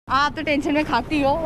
आप तो टेंशन में खाती हो।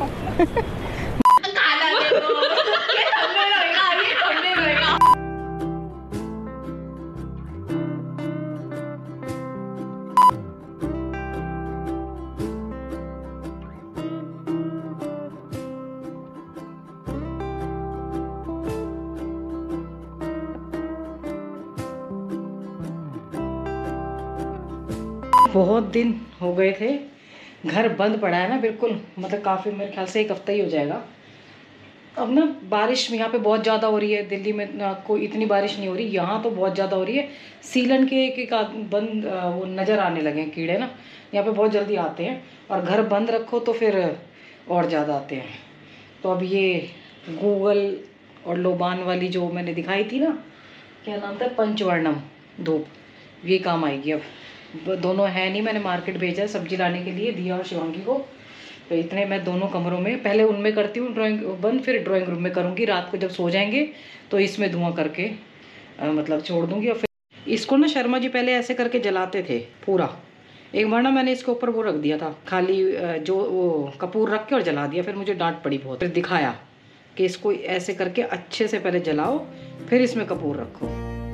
बहुत दिन हो गए थे, घर बंद पड़ा है ना बिल्कुल, मतलब काफ़ी, मेरे ख्याल से 1 हफ्ता ही हो जाएगा। अब ना बारिश यहाँ पे बहुत ज़्यादा हो रही है। दिल्ली में ना कोई इतनी बारिश नहीं हो रही, यहाँ तो बहुत ज़्यादा हो रही है। सीलन के एक बंद वो नज़र आने लगे हैं कीड़े ना, यहाँ पे बहुत जल्दी आते हैं। और घर बंद रखो तो फिर और ज़्यादा आते हैं। तो अब ये गूगल और लोबान वाली जो मैंने दिखाई थी ना, क्या नाम था, पंचवर्णम धूप, ये काम आएगी। अब दोनों है नहीं, मैंने मार्केट भेजा है सब्जी लाने के लिए, दिया और शिवांगी को। तो इतने मैं दोनों कमरों में, पहले उनमें करती हूँ ड्राइंग बंद, फिर ड्राइंग रूम में करूँगी। रात को जब सो जाएंगे तो इसमें धुआं करके मतलब छोड़ दूँगी। और फिर इसको ना शर्मा जी पहले ऐसे करके जलाते थे पूरा। एक बार ना मैंने इसके ऊपर वो रख दिया था खाली, जो वो कपूर रख के और जला दिया। फिर मुझे डांट पड़ी बहुत। फिर दिखाया कि इसको ऐसे करके अच्छे से पहले जलाओ, फिर इसमें कपूर रखो।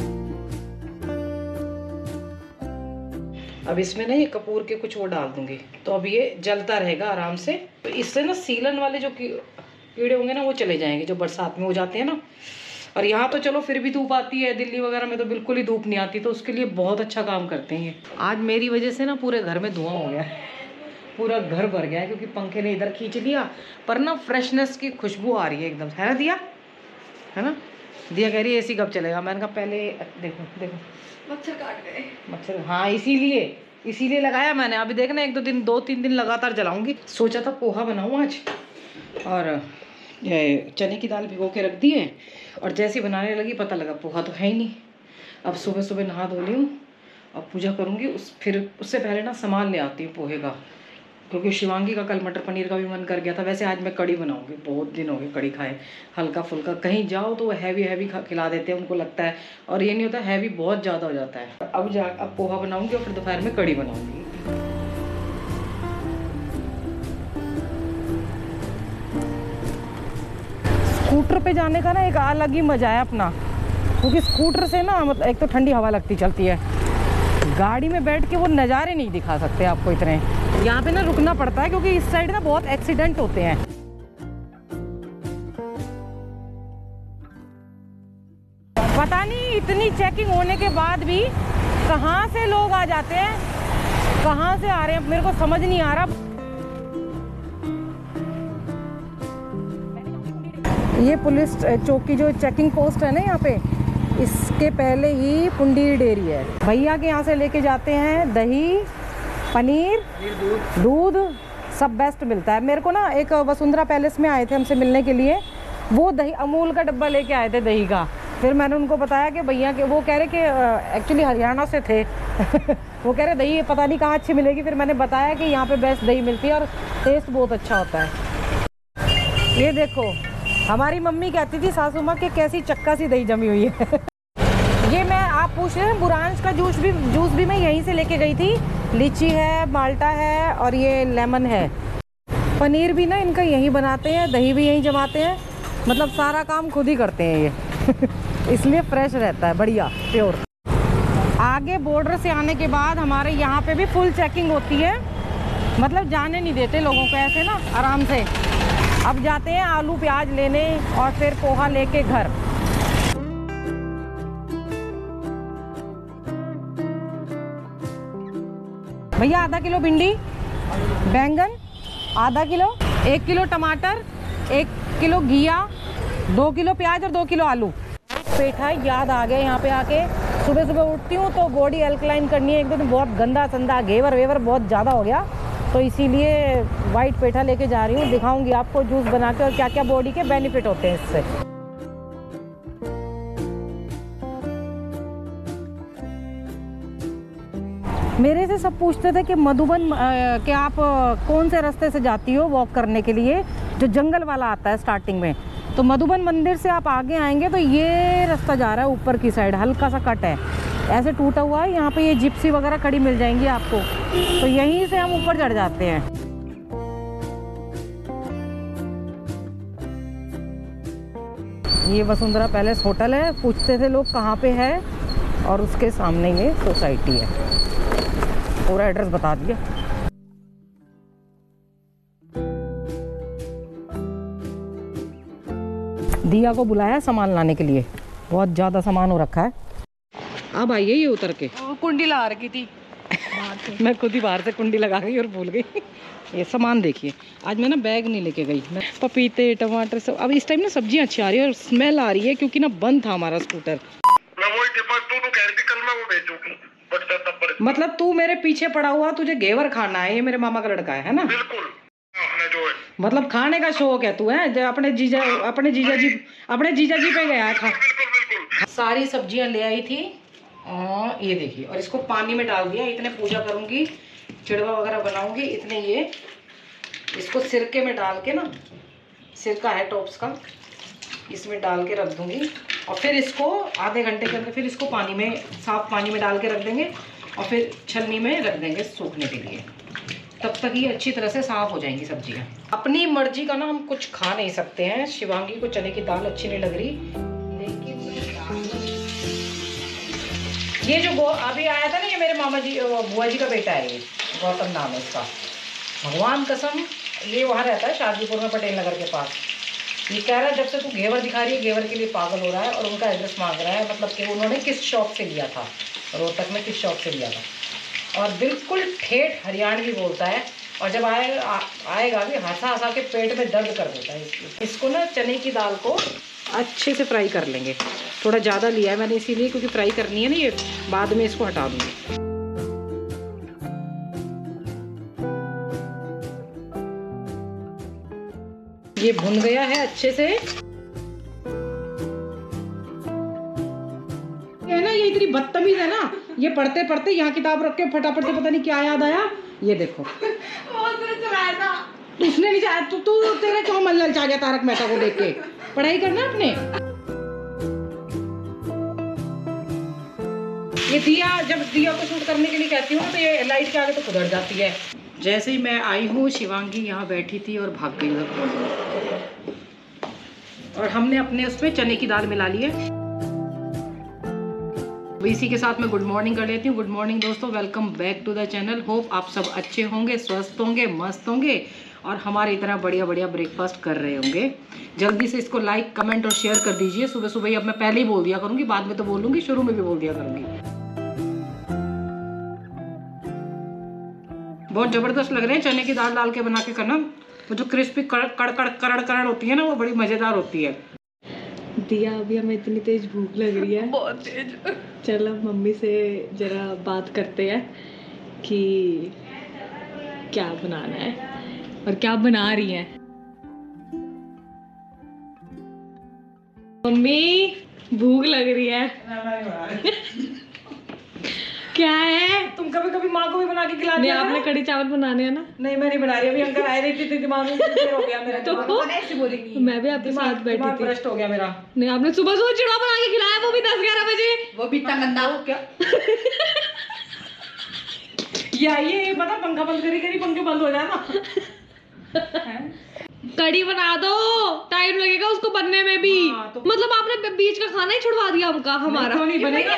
अब इसमें ना ये कपूर के कुछ वो डाल दूंगी, तो अब ये जलता रहेगा आराम से। तो इससे ना सीलन वाले जो कीड़े होंगे ना वो चले जाएंगे, जो बरसात में हो जाते हैं ना। और यहाँ तो चलो फिर भी धूप आती है, दिल्ली वगैरह में तो बिल्कुल ही धूप नहीं आती, तो उसके लिए बहुत अच्छा काम करते हैं ये। आज मेरी वजह से ना पूरे घर में धुआं हो गया है, पूरा घर भर गया है, क्योंकि पंखे ने इधर खींच लिया। पर ना फ्रेशनेस की खुशबू आ रही है एकदम, है ना दिया, है ना। दिया कह रही है एसी कब चलेगा। मैंने कहा पहले देखो देखो मच्छर काट गए। मच्छर, हाँ इसीलिए लगाया मैंने। अभी देखना 2-3 दिन लगातार जलाऊंगी। सोचा था पोहा बनाऊँ आज, और ये चने की दाल भिगो के रख दी है। और जैसे ही बनाने लगी पता लगा पोहा तो है ही नहीं। अब सुबह सुबह नहा धो ली हूँ, अब पूजा करूँगी। फिर उससे पहले ना सामान ले आती हूँ पोहे का, क्योंकि शिवांगी का कल मटर पनीर का भी मन कर गया था। वैसे आज मैं कड़ी बनाऊंगी, बहुत दिन हो गए कड़ी खाए। हल्का फुल्का, कहीं जाओ तो वो हैवी खिला देते हैं, उनको लगता है। और ये नहीं होता, हैवी बहुत ज़्यादा हो जाता है। अब पोहा बनाऊंगी और फिर दोपहर में कड़ी बनाऊंगी। स्कूटर पे जाने का ना एक अलग ही मजा है अपना, क्योंकि स्कूटर से ना मतलब एक तो ठंडी हवा लगती चलती है। गाड़ी में बैठ के वो नज़ारे नहीं दिखा सकते आपको इतने। यहाँ पे ना रुकना पड़ता है, क्योंकि इस साइड ना बहुत एक्सीडेंट होते हैं। पता नहीं इतनी चेकिंग होने के बाद भी कहाँ से लोग आ जाते हैं, कहाँ से आ रहे हैं, मेरे को समझ नहीं आ रहा। ये पुलिस चौकी जो चेकिंग पोस्ट है ना यहाँ पे, इसके पहले ही पुंडी डेयरी है। भैया के यहाँ से लेके जाते हैं दही, पनीर, दूध, सब बेस्ट मिलता है। मेरे को ना एक वसुंधरा पैलेस में आए थे हमसे मिलने के लिए, वो दही अमूल का डब्बा लेके आए थे दही का। फिर मैंने उनको बताया कि भैया के, वो कह रहे कि एक्चुअली हरियाणा से थे वो कह रहे दही पता नहीं कहाँ अच्छी मिलेगी। फिर मैंने बताया कि यहाँ पे बेस्ट दही मिलती है और टेस्ट बहुत अच्छा होता है। ये देखो, हमारी मम्मी कहती थी सासू माँ कि कैसी चक्का सी दही जमी हुई है ये मैं, आप पूछ रहे हैं, बुरांश का जूस भी मैं यहीं से लेके गई थी। लीची है, माल्टा है और ये लेमन है। पनीर भी ना इनका यहीं बनाते हैं, दही भी यहीं जमाते हैं, मतलब सारा काम खुद ही करते हैं ये इसलिए फ्रेश रहता है, बढ़िया प्योर। आगे बॉर्डर से आने के बाद हमारे यहाँ पे भी फुल चेकिंग होती है, मतलब जाने नहीं देते लोगों को ऐसे ना आराम से। अब जाते हैं आलू प्याज लेने और फिर पोहा लेके घर। भैया आधा किलो भिंडी, बैंगन आधा किलो, 1 किलो टमाटर, 1 किलो घिया, 2 किलो प्याज और 2 किलो आलू। पेठा याद आ गया, यहाँ पे आके सुबह सुबह उठती हूँ तो बॉडी एल्कलाइन करनी है। एक दिन बहुत गंदा संदा घेवर वेवर बहुत ज़्यादा हो गया, तो इसीलिए वाइट पेठा लेके जा रही हूँ। दिखाऊंगी आपको जूस बना के और क्या क्या बॉडी के बेनिफिट होते हैं इससे। मेरे से सब पूछते थे कि मधुबन कि आप कौन से रास्ते से जाती हो वॉक करने के लिए, जो जंगल वाला आता है स्टार्टिंग में। तो मधुबन मंदिर से आप आगे आएंगे तो ये रास्ता जा रहा है ऊपर की साइड, हल्का सा कट है, ऐसे टूटा हुआ है। यहाँ पे ये जिप्सी वगैरह खड़ी मिल जाएंगी आपको, तो यहीं से हम ऊपर चढ़ जाते हैं। ये वसुंधरा पैलेस होटल है। पूछते थे लोग कहाँ पे है, और उसके सामने ये सोसाइटी है। पूरा एड्रेस बता दिया। दिया को बुलाया सामान लाने के लिए, बहुत ज़्यादा सामान हो रखा है। अब आइए ये उतर के, कुंडी ला रखी थी मैं खुद ही बाहर से कुंडी लगा गई और भूल गई। ये सामान देखिए, आज मैं ना बैग नहीं लेके गई। मैं पपीते टमाटर सब, अब इस टाइम ना सब्जियां अच्छी आ रही है और स्मेल आ रही है, क्योंकि ना बंद था हमारा स्कूटर। मतलब तू मेरे पीछे पड़ा हुआ, तुझे घेवर खाना है। ये मेरे मामा का लड़का है ना? बिल्कुल। मतलब खाने का शौक है तू, है अपने जीजा जी पे गया था। सारी सब्जियां ले आई थी, और ये देखिए, और इसको पानी में डाल दिया। इतने पूजा करूंगी, चिड़वा वगैरह बनाऊंगी, इतने ये इसको सिरके में डाल के ना, सिरका है टॉप्स का, इसमें डाल के रख दूंगी। और फिर इसको आधे घंटे के अंदर फिर इसको पानी में, साफ पानी में डाल के रख देंगे, और फिर छलनी में रख देंगे सूखने के लिए। तब तक ये अच्छी तरह से साफ हो जाएंगी सब्जियां। अपनी मर्जी का ना हम कुछ खा नहीं सकते हैं। शिवांगी को चने की दाल अच्छी नहीं लग रही, लेकिन ये जो अभी आया था ना, ये मेरे मामा जी बुआ जी का बेटा है, ये गौतम नाम है इसका। भगवान कसम, ये वहाँ रहता है शादीपुर में, पटेल नगर के पास। ये कह रहा है जब से तू घेवर दिखा रही है, घेवर के लिए पागल हो रहा है, और उनका एड्रेस मांग रहा है। मतलब कि उन्होंने किस शॉप से लिया था, रोहतक में किस शॉप से लिया था। और बिल्कुल ठेठ हरियाणवी बोलता है, और जब आएगा भी हंसा हंसा के पेट में दर्द कर देता है। इसको ना चने की दाल को अच्छे से फ्राई कर लेंगे। थोड़ा ज़्यादा लिया है मैंने इसीलिए, क्योंकि फ्राई करनी है ना, ये बाद में इसको हटा दूँगी। ये भुन गया है अच्छे से। है ना, ये इतनी बदतमीज है ना, ये पढ़ते पढ़ते यहाँ किताब रख के फटाफट से पता नहीं क्या याद आया। ये देखो, उसने नहीं चाहा, तू तेरे क्यों मन ललचा गया तारक मेहता को देख के? पढ़ाई करना अपने। ये दिया, जब दिया को शूट करने के लिए कहती हूँ तो ये लाइट के आगे तो खुदड़ जाती है। जैसे ही मैं आई हूँ, शिवांगी यहाँ बैठी थी और भाग गई उधर। और हमने अपने उसमें चने की दाल मिला ली है। इसी के साथ मैं गुड मॉर्निंग कर लेती हूँ। गुड मॉर्निंग दोस्तों, welcome back to the channel. Hope आप सब अच्छे होंगे, स्वस्थ होंगे, मस्त होंगे, और हमारी तरह बढ़िया बढ़िया ब्रेकफास्ट कर रहे होंगे। जल्दी से इसको लाइक, कमेंट और शेयर कर दीजिए। सुबह सुबह ही, अब मैं पहले ही बोल दिया करूँगी, बाद में तो बोलूँगी, शुरू में भी बोल दिया करूँगी। बहुत ज़बरदस्त लग रहे हैं चने की दाल डाल के बना के करना। वो जो क्रिस्पी कड़ड़ होती है ना, वो बड़ी मज़ेदार होती है। दिया, अभी हमें इतनी तेज भूख लग रही है, बहुत तेज। चलो मम्मी से जरा बात करते हैं कि क्या बनाना है और क्या बना रही हैं। मम्मी, भूख लग रही है। क्या है? तुम कभी कभी माँ को भी बना के खिला नहीं, दिया आपने कढ़ी चावल बनाने हैं ना? नहीं, मैं नहीं बना रही। अभी अंकल आए थे, दिमाग में क्लियर हो गया मेरा। तो ऐसे बोलेंगी, मैं भी आपके साथ बैठी थी, भ्रष्ट हो गया मेरा। नहीं, आपने सुबह सुबह चिड़ा बना के खिलाया, वो भी 10-11 बजे। वो भी इतना गंदा हो क्या? ये पता, पंखा बंद करी पंखे बंद हो जाए ना। कढ़ी बना दो, टाइम लगेगा उसको बनने में भी। हाँ, तो मतलब आपने बीच का खाना ही छुड़वा दिया हमका, हमारा नहीं बनेगा।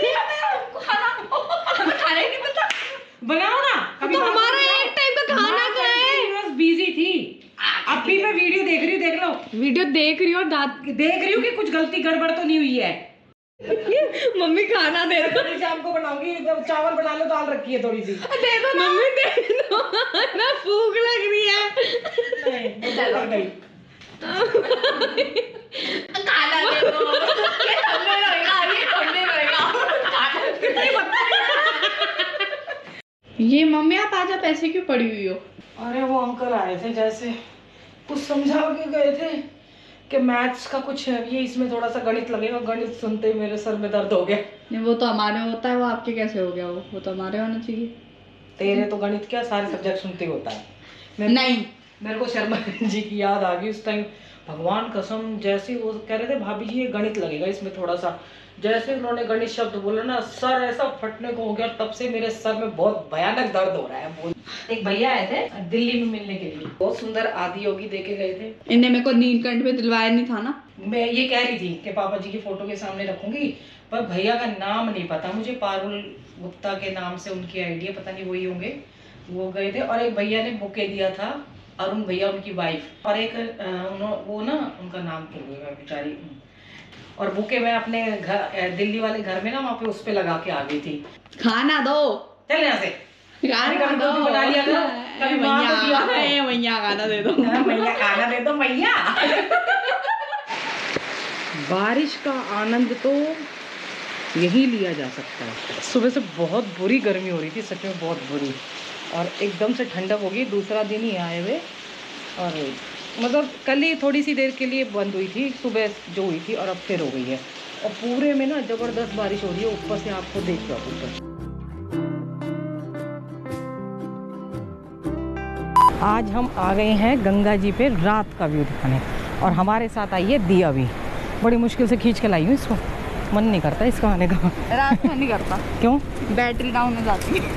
खाना ही नहीं पता। बनाओ ना कभी। तो हमारा एक टाइम का खाना का है। बिजी थी, अभी मैं वीडियो देख रही हूँ, देख लो। वीडियो देख रही हूँ और देख रही हूँ कि कुछ गलती गड़बड़ तो नहीं हुई है। मम्मी खाना दे दो, शाम को बनाऊंगी। जब चावल बना लो, दाल रखी है थोड़ी सी, दे दो ना। मम्मी दे दो ना, भूख लग रही है। नहीं खाना दे दो। ये हमने रहेगा, ये हमने रहेगा। ये मम्मी, आप आज आप ऐसे क्यों पड़ी हुई हो? अरे वो अंकल आए थे, जैसे कुछ समझा के गए थे कि मैथ्स का कुछ है, ये इसमें थोड़ा सा गणित लगेगा। गणित सुनते ही मेरे सर में दर्द हो गया। नहीं, वो तो हमारे होता है, वो आपके कैसे हो गया? वो तो हमारे होना चाहिए। तेरे तो गणित क्या, सारे सब्जेक्ट सुनते ही होता है। नहीं, मेरे को शर्मा जी की याद आ गई उस टाइम। भगवान कसम, जैसे वो कह रहे थे भाभी जी ये गणित लगेगा इसमें थोड़ा सा, जैसे उन्होंने गणित शब्द बोला ना, सर ऐसा फटने को हो गया। तब से मेरे सर में बहुत भयानक दर्द हो रहा है। बोल, एक भैया आए थे दिल्ली में मिलने के लिए, बहुत सुंदर आदि योगी देके गए थे। इन्हें मेरे को नीलकंठ में दिलवाया नहीं था ना? मैं ये कह रही थी कि पापा जी की फ़ोटो के सामने रखूँगी, पर भैया का नाम नहीं पता मुझे। पारुल गुप्ता के नाम से उनकी आईडी है, पता नहीं वही होंगे। वो गए थे और एक भैया ने बुके दिया था, अरुण भैया उनकी वाइफ, और एक वो ना उनका नाम भूल गया बेचारी। और बुके मैं अपने घर दिल्ली वाले घर में ना वहाँ पे उस पे लगा के आ गई थी। खाना दो, चल यहाँ से। खाना दो, बना लिया करो, कभी माँ को दिया करो। मैया खाना दे दो, मैया खाना दे दो मैया। बारिश का आनंद तो यही लिया जा सकता है। सुबह से बहुत बुरी गर्मी हो रही थी, सच में बहुत बुरी, और एकदम से ठंडक हो गई। दूसरा दिन ही आए हुए, और मतलब कल ही थोड़ी सी देर के लिए बंद हुई थी, सुबह जो हुई थी, और अब फिर हो गई है। और पूरे में ना ज़बरदस्त बारिश हो रही है, ऊपर से आपको देख लो ऊपर। आज हम आ गए हैं गंगा जी पे रात का व्यू दिखाने, और हमारे साथ आई है दिया भी। बड़ी मुश्किल से खींच के लाई हूँ इसको, मन नहीं करता इसका आने का। रात में नहीं करता। क्यों? बैटरी डाउन हो जाती है।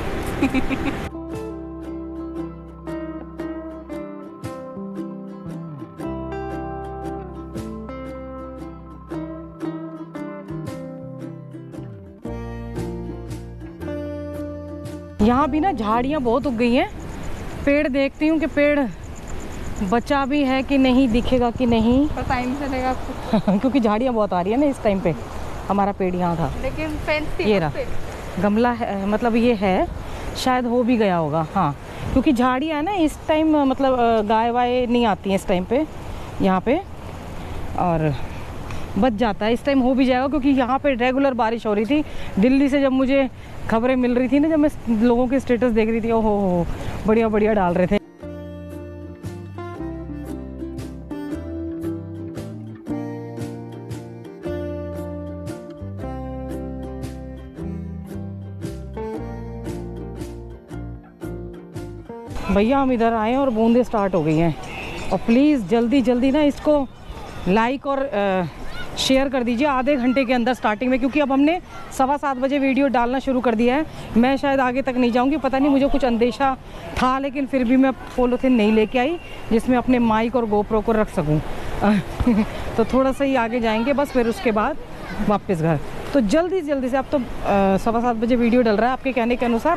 यहाँ भी ना झाड़ियाँ बहुत उग गई हैं। पेड़ देखती हूँ कि पेड़ बचा भी है कि नहीं, दिखेगा कि नहीं। पर टाइम चलेगा आपको। क्योंकि झाड़ियाँ बहुत आ रही है ना इस टाइम पे। हमारा पेड़ यहाँ था, लेकिन फेंस थी ये रहा गमला है, मतलब ये है, शायद हो भी गया होगा। हाँ, क्योंकि झाड़ियाँ है ना इस टाइम, मतलब गाय वाय नहीं आती हैं इस टाइम पे यहाँ पे, और बच जाता है। इस टाइम हो भी जाएगा, क्योंकि यहाँ पे रेगुलर बारिश हो रही थी। दिल्ली से जब मुझे खबरें मिल रही थी ना, जब मैं लोगों के स्टेटस देख रही थी, ओहो हो बढ़िया बढ़िया डाल रहे थे। भैया हम इधर आए और बूंदे स्टार्ट हो गई हैं, और प्लीज़ जल्दी जल्दी ना इसको लाइक और शेयर कर दीजिए आधे घंटे के अंदर स्टार्टिंग में, क्योंकि अब हमने 7:15 बजे वीडियो डालना शुरू कर दिया है। मैं शायद आगे तक नहीं जाऊंगी, पता नहीं, मुझे कुछ अंदेशा था, लेकिन फिर भी मैं पॉलीथिन नहीं लेके आई जिसमें अपने माइक और गोप्रो को रख सकूं। तो थोड़ा सा ही आगे जाएंगे बस, फिर उसके बाद वापस घर। तो जल्दी जल्दी से, अब तो 7:15 बजे वीडियो डल रहा है आपके कहने के अनुसार।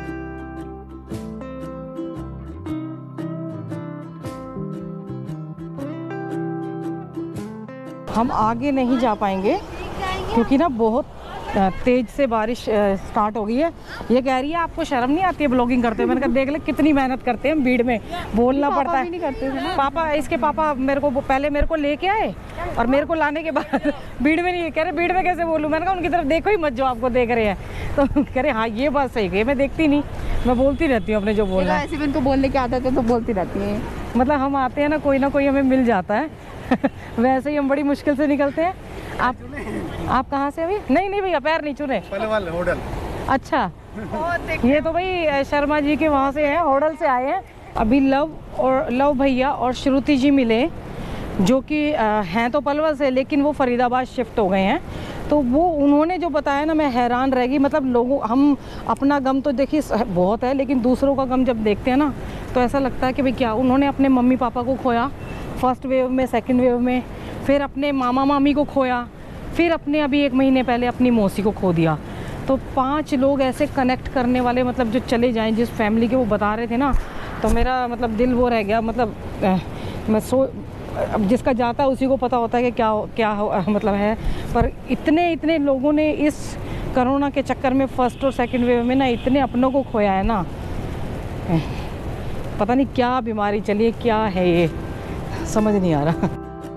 हम आगे नहीं जा पाएंगे क्योंकि ना बहुत तेज से बारिश स्टार्ट हो गई है। ये कह रही है आपको शर्म नहीं आती है ब्लॉगिंग करते हुए? मैंने कहा देख ले कितनी मेहनत करते हैं, भीड़ में बोलना पड़ता है। नहीं करते थे ना पापा, इसके पापा मेरे को पहले मेरे को लेके आए, और मेरे को लाने के बाद भीड़ में नहीं, कह रहे भीड़ में कैसे बोलूँ। मैंने कहा उनकी तरफ देखो ही मत जो आपको देख रहे हैं। तो कह रहे हाँ ये बात सही है, मैं देखती नहीं, मैं बोलती रहती हूँ अपने जो बोलना है। ऐसे भी उनको बोलने की आदत है तो बोलती रहती है। मतलब हम आते हैं ना, कोई ना कोई हमें मिल जाता है। वैसे ही हम बड़ी मुश्किल से निकलते हैं। आप कहाँ से? अभी नहीं भैया, पैर नहीं छूने। होटल। अच्छा, ये तो भाई शर्मा जी के वहाँ से हैं, होटल से आए हैं। अभी लव भैया और श्रुति जी मिले, जो कि हैं तो पलवल से, लेकिन वो फरीदाबाद शिफ्ट हो गए हैं। तो वो उन्होंने जो बताया ना, मैं हैरान रह गई। मतलब लोगों, हम अपना गम तो देखिए बहुत है, लेकिन दूसरों का गम जब देखते हैं ना, तो ऐसा लगता है कि भाई क्या, उन्होंने अपने मम्मी पापा को खोया फर्स्ट वेव में, सेकंड वेव में, फिर अपने मामा मामी को खोया, फिर अपने अभी 1 महीने पहले अपनी मौसी को खो दिया। तो 5 लोग ऐसे कनेक्ट करने वाले, मतलब जो चले जाएं जिस फैमिली के वो बता रहे थे ना, तो मेरा मतलब दिल वो रह गया। मतलब मैं अब जिसका जाता है उसी को पता होता है कि क्या मतलब है। पर इतने लोगों ने इस कोरोना के चक्कर में फर्स्ट और सेकंड वेव में ना इतने अपनों को खोया है ना, पता नहीं क्या बीमारी चली है, क्या है ये समझ नहीं आ रहा।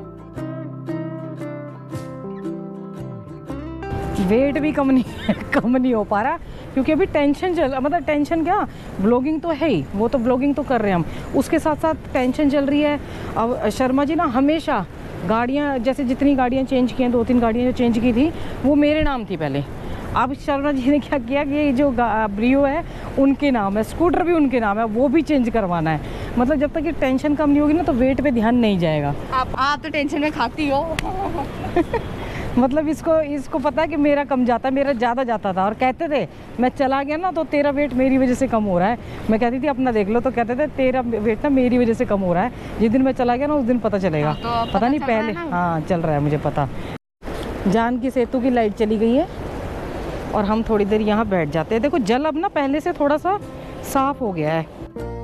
वेट भी कम नहीं हो पा रहा, क्योंकि अभी टेंशन मतलब टेंशन क्या, ब्लॉगिंग तो है ही, वो तो ब्लॉगिंग तो कर रहे हैं हम, उसके साथ साथ टेंशन चल रही है। अब शर्मा जी ना हमेशा गाड़ियाँ, जैसे जितनी गाड़ियाँ चेंज की हैं, 2-3 गाड़ियाँ जो चेंज की थी वो मेरे नाम थी पहले। अब शर्मा जी ने क्या किया कि ये जो ब्रियो है उनके नाम है, स्कूटर भी उनके नाम है, वो भी चेंज करवाना है। मतलब जब तक ये टेंशन कम नहीं होगी ना, तो वेट पे ध्यान नहीं जाएगा। आप तो टेंशन में खाती हो। मतलब इसको पता है कि मेरा कम जाता है, मेरा ज़्यादा जाता था। और कहते थे मैं चला गया ना तो तेरा वेट मेरी वजह से कम हो रहा है। मैं कहती थी अपना देख लो, तो कहते थे तेरा वेट ना मेरी वजह से कम हो रहा है। जिस दिन मैं चला गया ना उस दिन पता चलेगा। हाँ, तो पता नहीं पहले, हाँ चल रहा है मुझे पता। जानकी सेतु की लाइट चली गई है और हम थोड़ी देर यहाँ बैठ जाते हैं। देखो जल अब ना पहले से थोड़ा सा साफ हो गया है।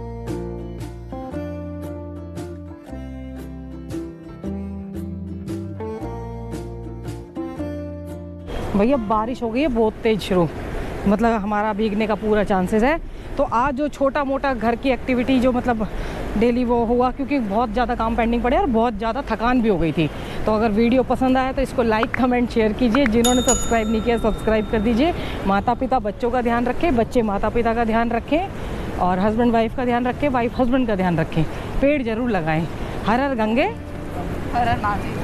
भैया बारिश हो गई है बहुत तेज शुरू, मतलब हमारा भीगने का पूरा चांसेस है। तो आज जो छोटा मोटा घर की एक्टिविटी जो मतलब डेली वो हुआ, क्योंकि बहुत ज़्यादा काम पेंडिंग पड़े और बहुत ज़्यादा थकान भी हो गई थी। तो अगर वीडियो पसंद आया तो इसको लाइक कमेंट शेयर कीजिए। जिन्होंने सब्सक्राइब नहीं किया सब्सक्राइब कर दीजिए। माता पिता बच्चों का ध्यान रखें, बच्चे माता पिता का ध्यान रखें, और हस्बैंड वाइफ का ध्यान रखें, वाइफ हस्बैंड का ध्यान रखें। पेड़ ज़रूर लगाएँ। हर हर गंगे हर हर महादेव।